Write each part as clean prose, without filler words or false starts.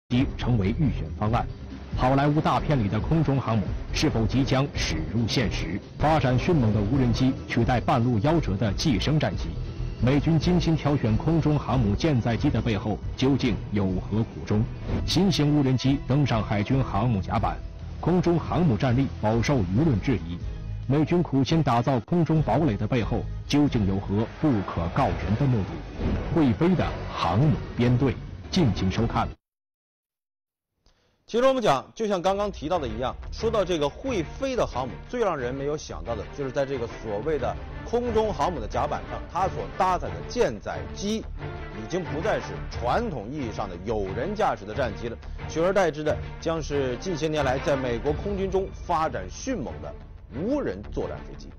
机成为预选方案。好莱坞大片里的空中航母是否即将驶入现实？发展迅猛的无人机取代半路夭折的寄生战机，美军精心挑选空中航母舰载机的背后究竟有何苦衷？新型无人机登上海军航母甲板，空中航母战力饱受舆论质疑。美军苦心打造空中堡垒的背后究竟有何不可告人的目的？会飞的航母编队，敬请收看。 其实我们讲，就像刚刚提到的一样，说到这个会飞的航母，最让人没有想到的就是在这个所谓的空中航母的甲板上，它所搭载的舰载机已经不再是传统意义上的有人驾驶的战机了，取而代之的将是近些年来在美国空军中发展迅猛的无人作战飞机。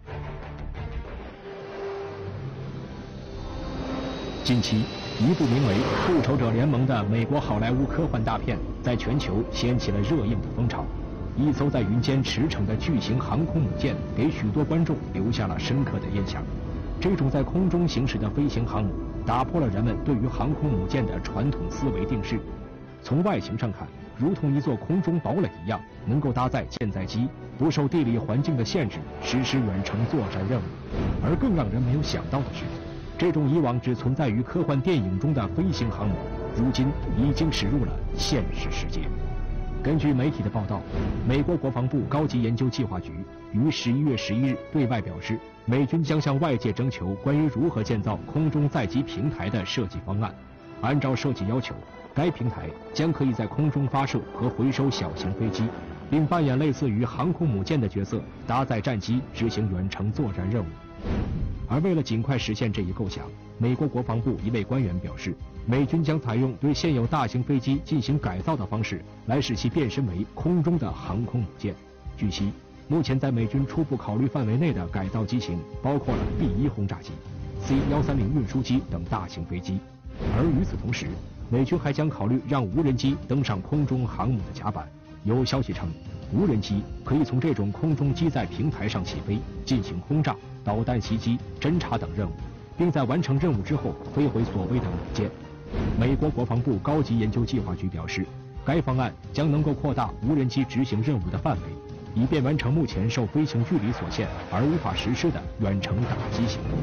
近期，一部名为《复仇者联盟》的美国好莱坞科幻大片在全球掀起了热映的风潮。一艘在云间驰骋的巨型航空母舰，给许多观众留下了深刻的印象。这种在空中行驶的飞行航母，打破了人们对于航空母舰的传统思维定式。从外形上看，如同一座空中堡垒一样，能够搭载舰载机，不受地理环境的限制，实施远程作战任务。而更让人没有想到的是，这种以往只存在于科幻电影中的飞行航母，如今已经驶入了现实世界。根据媒体的报道，美国国防部高级研究计划局于11月11日对外表示，美军将向外界征求关于如何建造空中载机平台的设计方案。按照设计要求，该平台将可以在空中发射和回收小型飞机，并扮演类似于航空母舰的角色，搭载战机执行远程作战任务。而为了尽快实现这一构想，美国国防部一位官员表示，美军将采用对现有大型飞机进行改造的方式，来使其变身为空中的航空母舰。据悉，目前在美军初步考虑范围内的改造机型包括了 B-1 轰炸机、C-130运输机等大型飞机。而与此同时，美军还将考虑让无人机登上空中航母的甲板。有消息称，无人机可以从这种空中机载平台上起飞，进行轰炸、导弹袭击、侦察等任务，并在完成任务之后飞回所谓的母舰。美国国防部高级研究计划局表示，该方案将能够扩大无人机执行任务的范围，以便完成目前受飞行距离所限而无法实施的远程打击行动。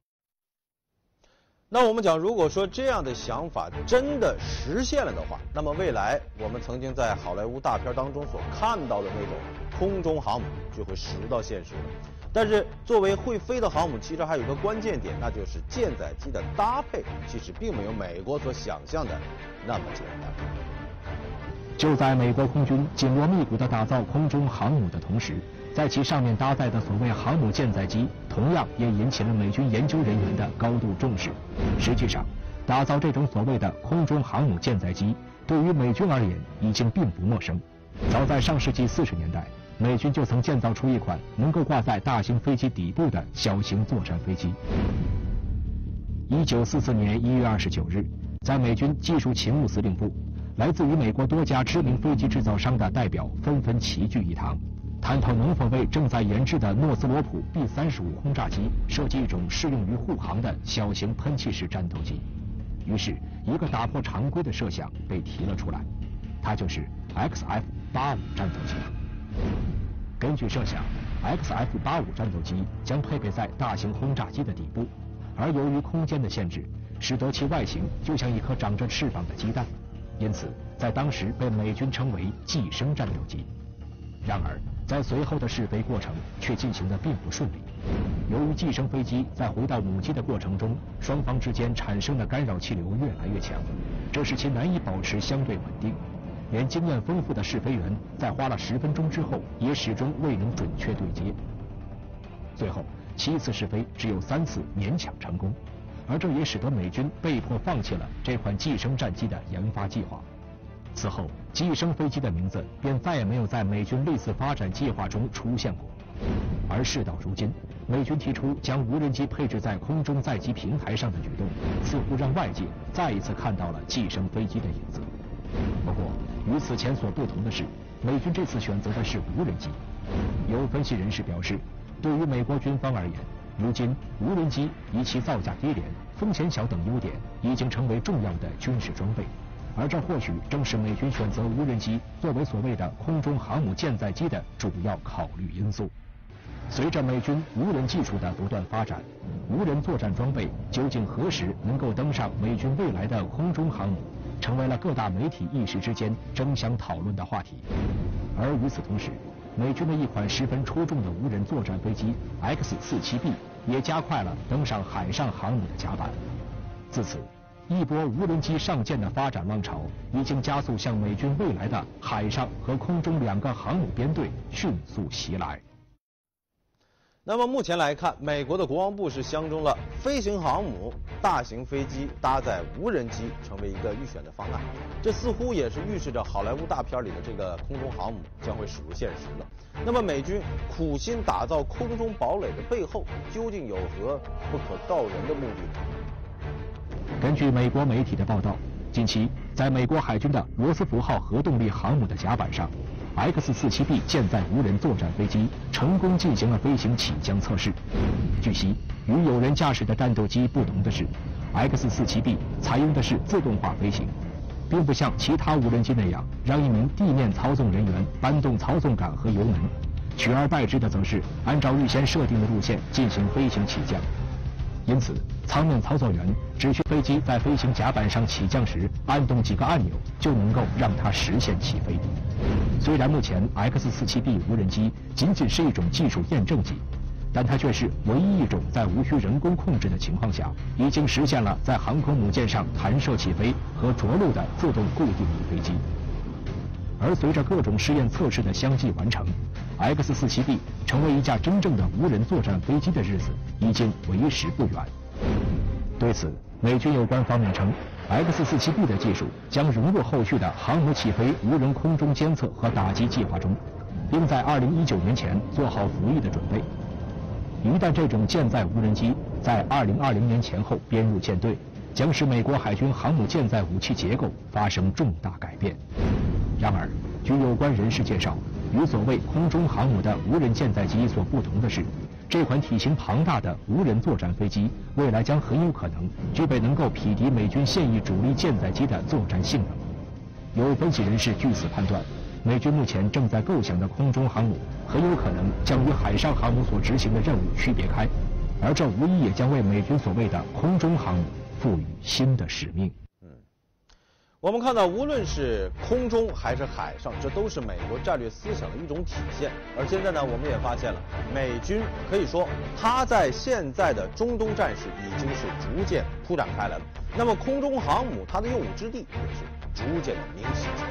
那我们讲，如果说这样的想法真的实现了的话，那么未来我们曾经在好莱坞大片当中所看到的那种空中航母就会驶入到现实了。但是作为会飞的航母，其实还有一个关键点，那就是舰载机的搭配其实并没有美国所想象的那么简单。 就在美国空军紧锣密鼓地打造空中航母的同时，在其上面搭载的所谓航母舰载机，同样也引起了美军研究人员的高度重视。实际上，打造这种所谓的空中航母舰载机，对于美军而言已经并不陌生。早在上世纪40年代，美军就曾建造出一款能够挂在大型飞机底部的小型作战飞机。1944年1月29日，在美军技术勤务司令部，来自于美国多家知名飞机制造商的代表纷纷齐聚一堂，探讨能否为正在研制的诺斯罗普 B-35轰炸机设计一种适用于护航的小型喷气式战斗机。于是，一个打破常规的设想被提了出来，它就是 XF-85战斗机。根据设想， XF-85战斗机将配备在大型轰炸机的底部，而由于空间的限制，使得其外形就像一颗长着翅膀的鸡蛋，因此在当时被美军称为寄生战斗机。然而，在随后的试飞过程却进行得并不顺利。由于寄生飞机在回到母机的过程中，双方之间产生的干扰气流越来越强，这使其难以保持相对稳定。连经验丰富的试飞员在花了10分钟之后，也始终未能准确对接。最后7次试飞只有3次勉强成功，而这也使得美军被迫放弃了这款寄生战机的研发计划。此后，寄生飞机的名字便再也没有在美军类似发展计划中出现过。而事到如今，美军提出将无人机配置在空中载机平台上的举动，似乎让外界再一次看到了寄生飞机的影子。不过，与此前所不同的是，美军这次选择的是无人机。有分析人士表示，对于美国军方而言，如今无人机以其造价低廉、风险小等优点，已经成为重要的军事装备。 而这或许正是美军选择无人机作为所谓的空中航母舰载机的主要考虑因素。随着美军无人技术的不断发展，无人作战装备究竟何时能够登上美军未来的空中航母，成为了各大媒体一时之间争相讨论的话题。而与此同时，美军的一款十分出众的无人作战飞机 X-47B 也加快了登上海上航母的甲板。自此，一波无人机上舰的发展浪潮已经加速向美军未来的海上和空中两个航母编队迅速袭来。 那么目前来看，美国的国防部是相中了飞行航母、大型飞机搭载无人机成为一个预选的方案，这似乎也是预示着好莱坞大片里的这个空中航母将会驶入现实了。那么美军苦心打造空中堡垒的背后，究竟有何不可告人的目的呢？ 根据美国媒体的报道，近期在美国海军的罗斯福号核动力航母的甲板上，X-47B 舰载无人作战飞机成功进行了飞行起降测试。据悉，与有人驾驶的战斗机不同的是 ，X-47B 采用的是自动化飞行，并不像其他无人机那样让一名地面操纵人员搬动操纵杆和油门，取而代之的则是按照预先设定的路线进行飞行起降。因此，舱面操作员只需飞机在飞行甲板上起降时按动几个按钮，就能够让它实现起飞。虽然目前 X-47B 无人机仅仅是一种技术验证机，但它却是唯一一种在无需人工控制的情况下，已经实现了在航空母舰上弹射起飞和着陆的自动固定翼飞机。而随着各种试验测试的相继完成，X-47B 成为一架真正的无人作战飞机的日子已经为时不远。对此，美军有关方面称，X-47B 的技术将融入后续的航母起飞无人空中监测和打击计划中，并在2019年前做好服役的准备。一旦这种舰载无人机在2020年前后编入舰队，将使美国海军航母舰载武器结构发生重大改变。然而，据有关人士介绍，与所谓空中航母的无人舰载机所不同的是，这款体型庞大的无人作战飞机未来将很有可能具备能够匹敌美军现役主力舰载机的作战性能。有分析人士据此判断，美军目前正在构想的空中航母很有可能将与海上航母所执行的任务区别开，而这无疑也将为美军所谓的空中航母赋予新的使命。 我们看到，无论是空中还是海上，这都是美国战略思想的一种体现。而现在呢，我们也发现了，美军可以说，它在现在的中东战事已经是逐渐铺展开来了。那么，空中航母它的用武之地也是逐渐的明晰起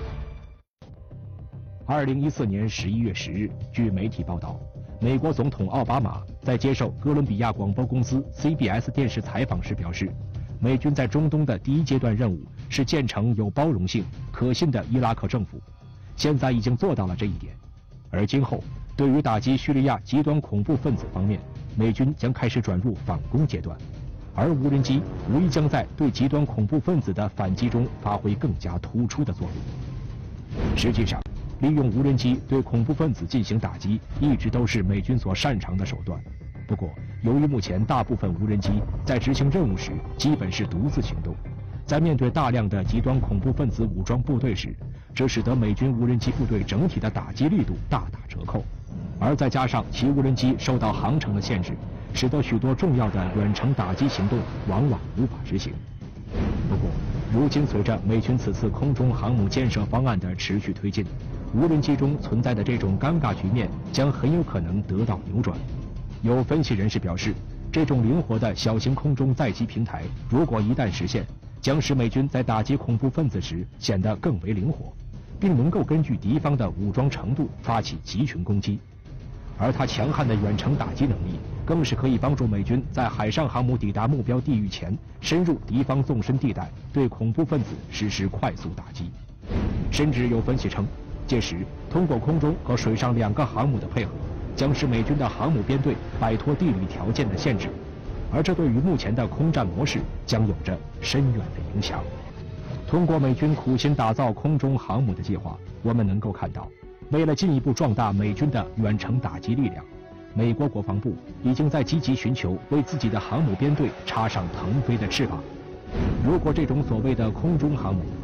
来。2014年11月10日，据媒体报道，美国总统奥巴马在接受哥伦比亚广播公司 CBS 电视采访时表示，美军在中东的第一阶段任务是建成有包容性、可信的伊拉克政府，现在已经做到了这一点。而今后，对于打击叙利亚极端恐怖分子方面，美军将开始转入反攻阶段，而无人机无疑将在对极端恐怖分子的反击中发挥更加突出的作用。实际上，利用无人机对恐怖分子进行打击，一直都是美军所擅长的手段。不过，由于目前大部分无人机在执行任务时基本是独自行动，在面对大量的极端恐怖分子武装部队时，这使得美军无人机部队整体的打击力度大打折扣。而再加上其无人机受到航程的限制，使得许多重要的远程打击行动往往无法执行。不过，如今随着美军此次空中航母建设方案的持续推进，无人机中存在的这种尴尬局面将很有可能得到扭转。有分析人士表示，这种灵活的小型空中载机平台，如果一旦实现，将使美军在打击恐怖分子时显得更为灵活，并能够根据敌方的武装程度发起集群攻击。而它强悍的远程打击能力，更是可以帮助美军在海上航母抵达目标地域前，深入敌方纵深地带，对恐怖分子实施快速打击。甚至有分析称，届时通过空中和水上两个航母的配合，将使美军的航母编队摆脱地理条件的限制，而这对于目前的空战模式将有着深远的影响。通过美军苦心打造空中航母的计划，我们能够看到，为了进一步壮大美军的远程打击力量，美国国防部已经在积极寻求为自己的航母编队插上腾飞的翅膀。如果这种所谓的空中航母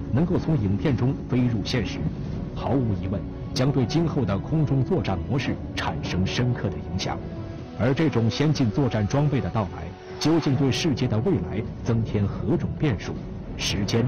能够从影片中飞入现实，毫无疑问将对今后的空中作战模式产生深刻的影响。而这种先进作战装备的到来，究竟对世界的未来增添何种变数？时间